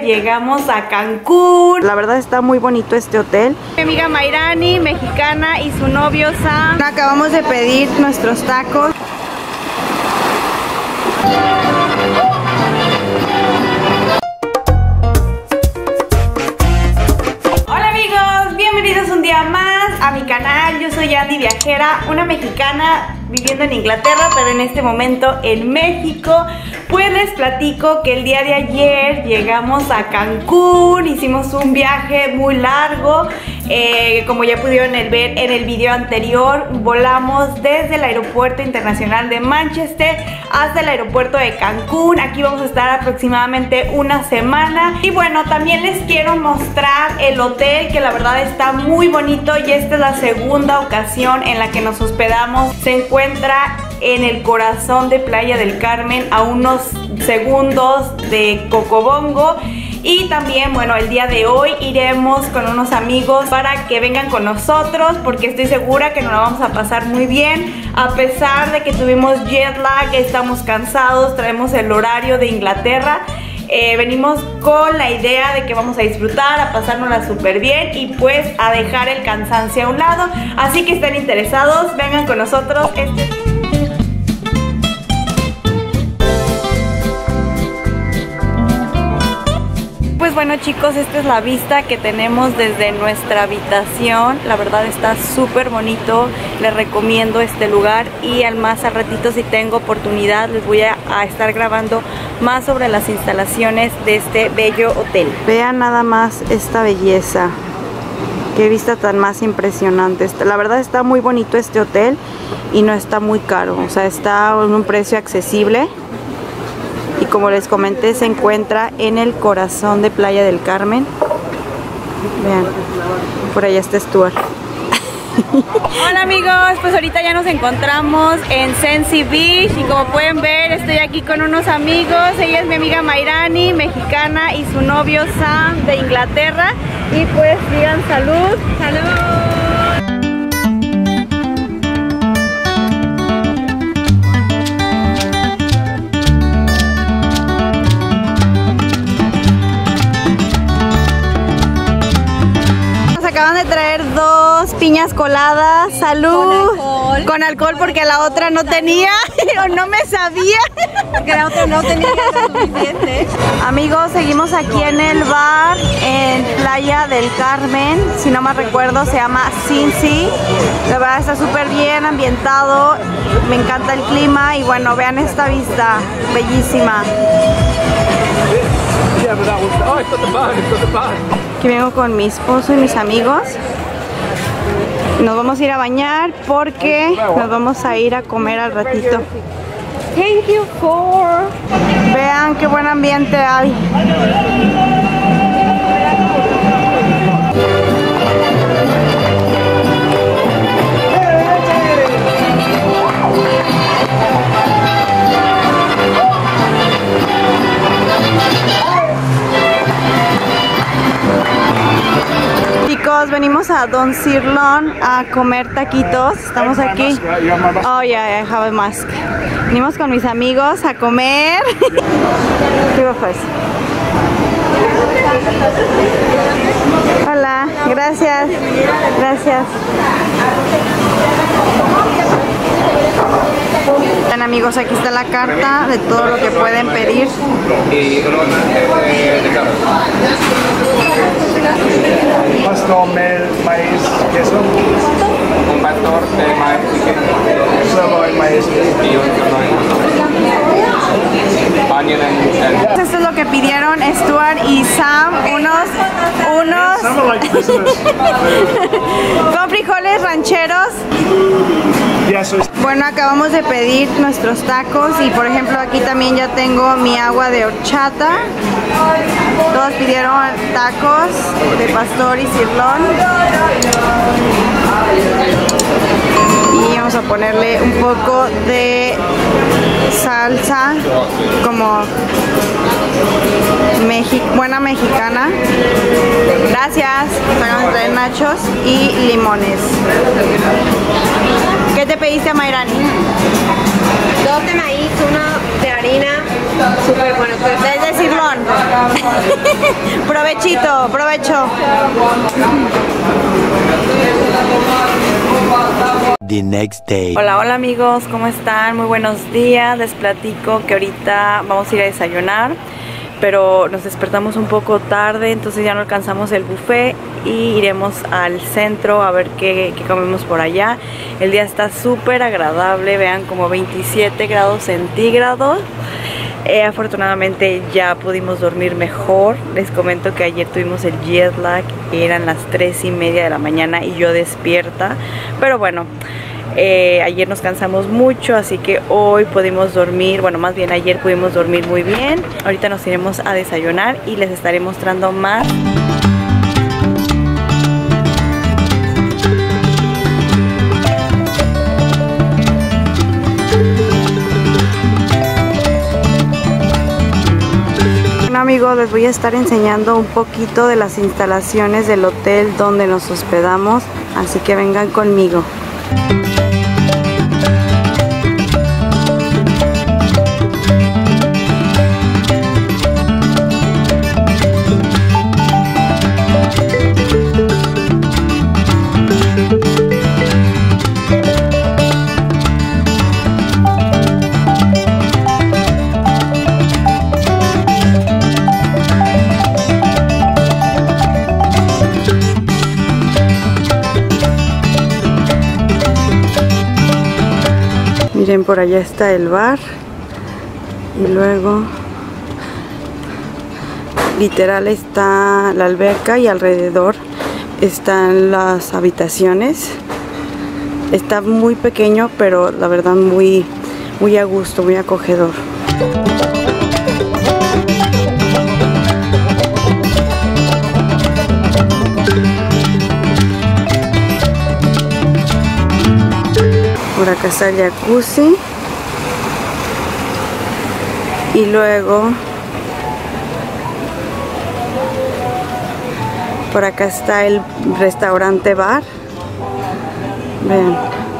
llegamos a Cancún. La verdad está muy bonito este hotel. Mi amiga Mayrani, mexicana, y su novio Sam. Acabamos de pedir nuestros tacos. Hola amigos, bienvenidos un día más a mi canal. Yo soy Andy Viajera, una mexicana viviendo en Inglaterra, pero en este momento en México. Pues les platico que el día de ayer llegamos a Cancún, hicimos un viaje muy largo. Como ya pudieron ver en el video anterior, volamos desde el aeropuerto internacional de Manchester hasta el aeropuerto de Cancún. Aquí vamos a estar aproximadamente una semana. Y bueno, también les quiero mostrar el hotel, que la verdad está muy bonito, y esta es la segunda ocasión en la que nos hospedamos. Se encuentra en el corazón de Playa del Carmen, a unos segundos de Cocobongo. Y también, bueno, el día de hoy iremos con unos amigos para que vengan con nosotros, porque estoy segura que nos la vamos a pasar muy bien. A pesar de que tuvimos jet lag, estamos cansados, traemos el horario de Inglaterra. Venimos con la idea de que vamos a disfrutar, a pasárnosla súper bien y pues a dejar el cansancio a un lado. Así que estén interesados, vengan con nosotros. Pues bueno chicos, esta es la vista que tenemos desde nuestra habitación. La verdad está súper bonito, les recomiendo este lugar. Y al ratito, si tengo oportunidad, les voy a estar grabando más sobre las instalaciones de este bello hotel. Vean nada más esta belleza, qué vista tan más impresionante. La verdad está muy bonito este hotel y no está muy caro, o sea, está en un precio accesible. Y como les comenté, se encuentra en el corazón de Playa del Carmen. Vean, por allá está Stuart. Hola amigos, pues ahorita ya nos encontramos en Sensi Beach y como pueden ver estoy aquí con unos amigos. Ella es mi amiga Mayrani, mexicana, y su novio Sam, de Inglaterra. Y pues digan salud. ¡Salud! Acaban de traer dos piñas coladas. ¡Salud! Con alcohol porque la otra no tenía. O no me sabía. Porque la otra no tenía suficiente. Amigos, seguimos aquí en el bar en Playa del Carmen. Si no me recuerdo, se llama Sensi. La verdad está súper bien ambientado. Me encanta el clima. Y bueno, vean esta vista bellísima. Aquí vengo con mi esposo y mis amigos. Nos vamos a ir a bañar porque nos vamos a ir a comer al ratito. Thank you for... Vean qué buen ambiente hay. Chicos, venimos a Don Cirlon a comer taquitos. Estamos aquí. Oh yeah, I have a mask. Venimos con mis amigos a comer. Hola, gracias. Gracias. Bien, amigos, aquí está la carta de todo lo que pueden pedir. Pastor, maíz, queso. Un pastor de maíz, solo maíz y Esto es lo que pidieron Stuart y Sam, unos con frijoles rancheros. Bueno, acabamos de pedir nuestros tacos y por ejemplo aquí también ya tengo mi agua de horchata. Todos pidieron tacos de pastor y cirlón. Y vamos a ponerle un poco de salsa como buena mexicana. Gracias. Acabamos de traer nachos y limones. ¿Qué te pediste, Mayrani? 2 de maíz, 1 de harina, Súper bueno, desde Cirlón. Provechito, provecho. The next day. Hola, hola amigos, ¿cómo están? Muy buenos días. Les platico que ahorita vamos a ir a desayunar, pero nos despertamos un poco tarde, entonces ya no alcanzamos el buffet y iremos al centro a ver qué comemos por allá. El día está súper agradable, vean, como 27 grados centígrados. Afortunadamente ya pudimos dormir mejor. Les comento que ayer tuvimos el jet lag, eran las 3:30 de la mañana y yo despierta, pero bueno, ayer nos cansamos mucho, así que hoy pudimos dormir, bueno, más bien ayer pudimos dormir muy bien. Ahorita nos iremos a desayunar y les estaré mostrando más. Amigos, les voy a estar enseñando un poquito de las instalaciones del hotel donde nos hospedamos, así que vengan conmigo. Miren, por allá está el bar y luego literal está la alberca y alrededor están las habitaciones. Está muy pequeño, pero la verdad muy a gusto, muy acogedor. Por acá está el jacuzzi y luego por acá está el restaurante bar. Vean.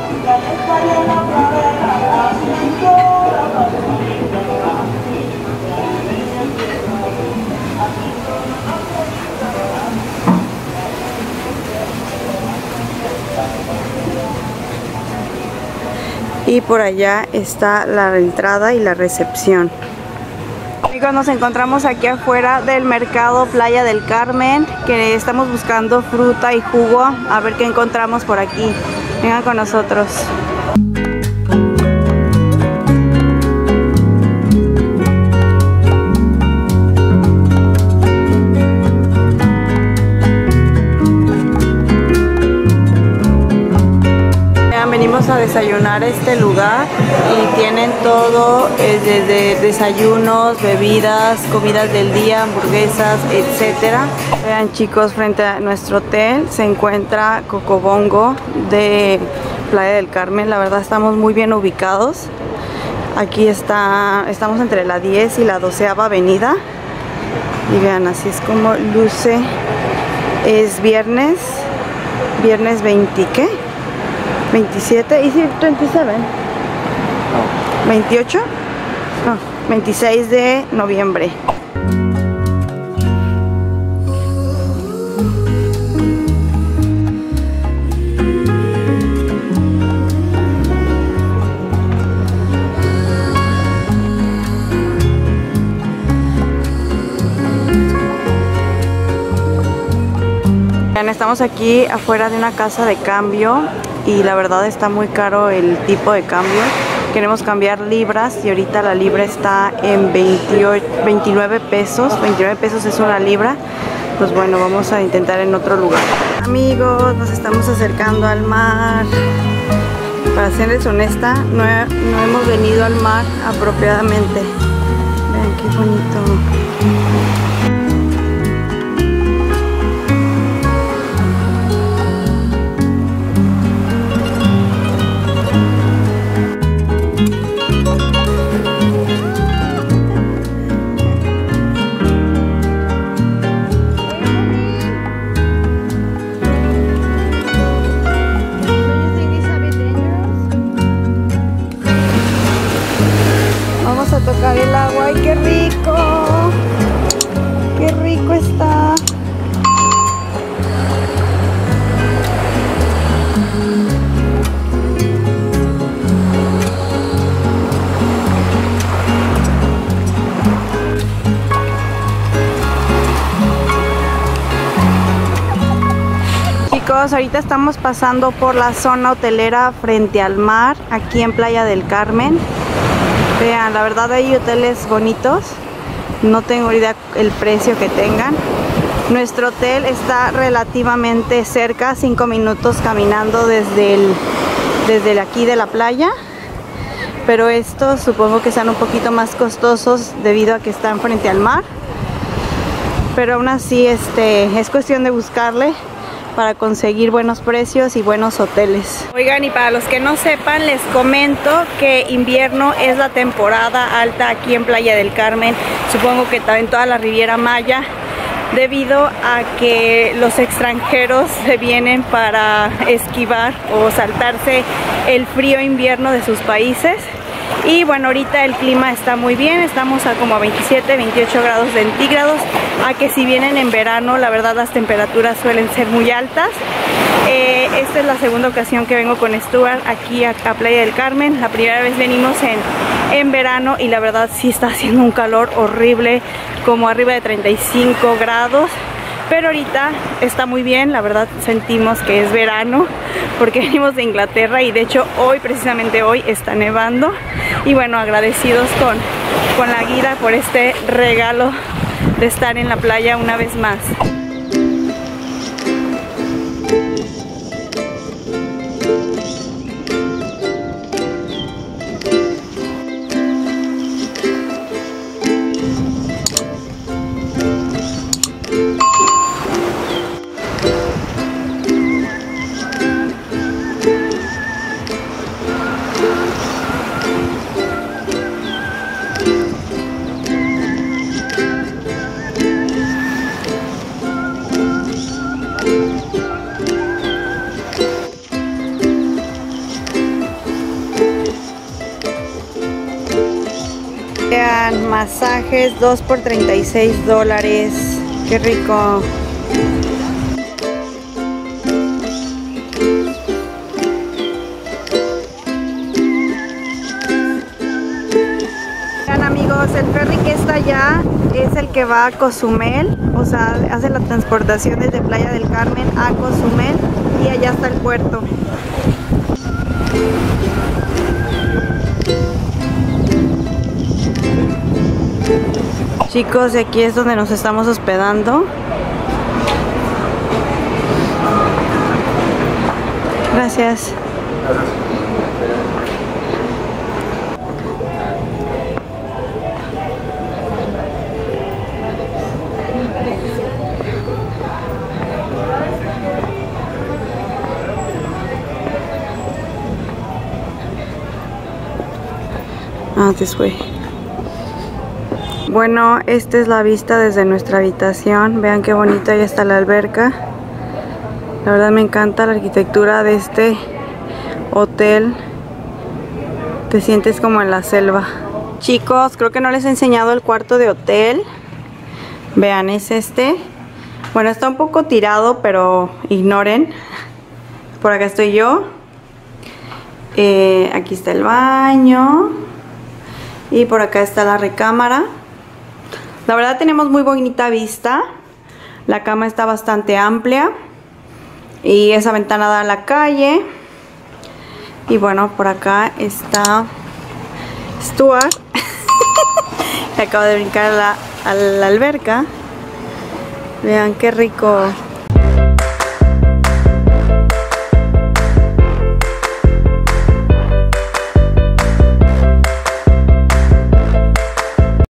Y por allá está la entrada y la recepción. Amigos, nos encontramos aquí afuera del mercado Playa del Carmen, que estamos buscando fruta y jugo, a ver qué encontramos por aquí. Vengan con nosotros. Venimos a desayunar a este lugar y tienen todo, desde desayunos, bebidas, comidas del día, hamburguesas, etcétera. Vean chicos, frente a nuestro hotel se encuentra Cocobongo de Playa del Carmen. La verdad estamos muy bien ubicados. Aquí estamos entre la 10 y la 12ª avenida. Y vean, así es como luce. Es viernes 20, ¿qué? 27, ¿y si 27? 28? No, 26 de noviembre. Estamos aquí afuera de una casa de cambio y la verdad está muy caro el tipo de cambio. Queremos cambiar libras y ahorita la libra está en 29 pesos. 29 pesos es una libra. Pues bueno, vamos a intentar en otro lugar. Amigos, nos estamos acercando al mar. Para serles honesta, no hemos venido al mar apropiadamente. Vean qué bonito. Tocar el agua y qué Amigos, ahorita estamos pasando por la zona hotelera frente al mar, aquí en Playa del Carmen. Vean, la verdad hay hoteles bonitos. No tengo idea el precio que tengan. Nuestro hotel está relativamente cerca, 5 minutos caminando desde aquí de la playa. Pero estos supongo que sean un poquito más costosos debido a que están frente al mar. Pero aún así es cuestión de buscarle para conseguir buenos precios y buenos hoteles. Oigan, y para los que no sepan, les comento que invierno es la temporada alta aquí en Playa del Carmen, supongo que en toda la Riviera Maya, debido a que los extranjeros se vienen para esquivar o saltarse el frío invierno de sus países. Y bueno, ahorita el clima está muy bien, estamos a como 27, 28 grados centígrados, a que si vienen en verano, la verdad las temperaturas suelen ser muy altas. Esta es la segunda ocasión que vengo con Stuart aquí a Playa del Carmen. La primera vez venimos en verano y la verdad sí está haciendo un calor horrible, como arriba de 35 grados. Pero ahorita está muy bien, la verdad sentimos que es verano porque venimos de Inglaterra y de hecho hoy, precisamente hoy, está nevando. Y bueno, agradecidos con la guía por este regalo de estar en la playa una vez más. Vean, masajes 2 por $36. Qué rico. Vean, amigos, el ferry que está allá es el que va a Cozumel, o sea, hace la transportación desde Playa del Carmen a Cozumel y allá está el puerto. Chicos, de aquí es donde nos estamos hospedando. Gracias. This way. Bueno, esta es la vista desde nuestra habitación. Vean qué bonito, ahí está la alberca. La verdad me encanta la arquitectura de este hotel. Te sientes como en la selva. Chicos, creo que no les he enseñado el cuarto de hotel. Vean, es este. Bueno, está un poco tirado, pero ignoren. Por acá estoy yo. Aquí está el baño. Y por acá está la recámara. La verdad tenemos muy bonita vista. La cama está bastante amplia. Y esa ventana da a la calle. Y bueno, por acá está Stuart. Que acaba de brincar a la alberca. Vean qué rico.